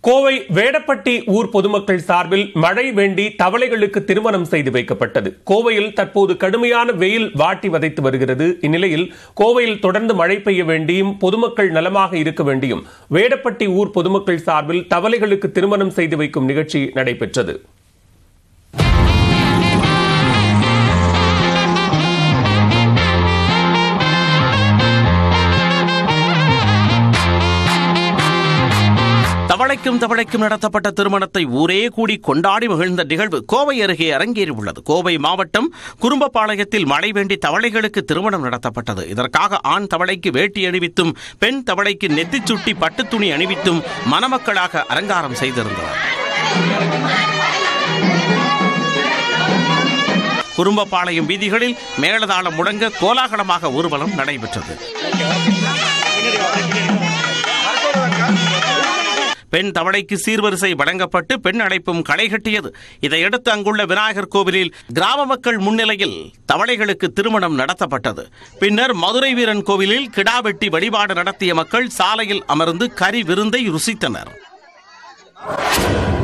கோவை வேடப்பட்டி ஊர் பொதுமக்கள் சார்பில் மழை வேண்டி தவளைகளுக்கு திருமணம் செய்து வைக்கப்பட்டது. கோவையில் தற்போது கடுமையான வெயில் வாட்டி வதைத்து வருகிறது. இந்நிலையில் கோவையில் தொடர்ந்து மழை பெய்ய வேண்டியும் பொதுமக்கள் நலமாக இருக்க வேண்டியும் வேடப்பட்டி ஊர் பொதுமக்கள் சார்பில் தவளைகளுக்கு திருமணம் செய்து வைக்கும் நிகழ்ச்சி நடைபெற்றது. தவளைக்கும் நடத்தப்பட்ட திருமணத்தை ஊரே கூடி கொண்டாடி மகிழ்ந்த நிகழ்வு கோவை அருகே அரங்கேறியுள்ளது. கோவை மாவட்டம் குறும்பபாளையத்தில் மழை வேண்டி தவளைகளுக்கு திருமணம் நடத்தப்பட்டது. இதற்காக ஆண் தவளைக்கு வேட்டி அணிவித்தும் பெண் தவளைக்கு நெத்திச் சுட்டி பட்டு துணி அணிவித்தும் மணமக்களாக அலங்காரம் செய்திருந்தனர். குறும்பபாளையம் வீதிகளில் மேளதாளம் முழங்க கோலாகலமாக ஊர்வலம் நடைபெற்றது. பெண் தவளைக்கு சீர்வரிசை வழங்கப்பட்டு பெண் அழைப்பும் களை கட்டியது. இதையடுத்து அங்குள்ள விநாயகர் கோவிலில் கிராம மக்கள் முன்னிலையில் தவளைகளுக்கு திருமணம் நடத்தப்பட்டது. பின்னர் மதுரை வீரன் கோவிலில் கிடா வெட்டி வழிபாடு நடத்திய மக்கள் சாலையில் அமர்ந்து கறி விருந்தை ருசித்தனர்.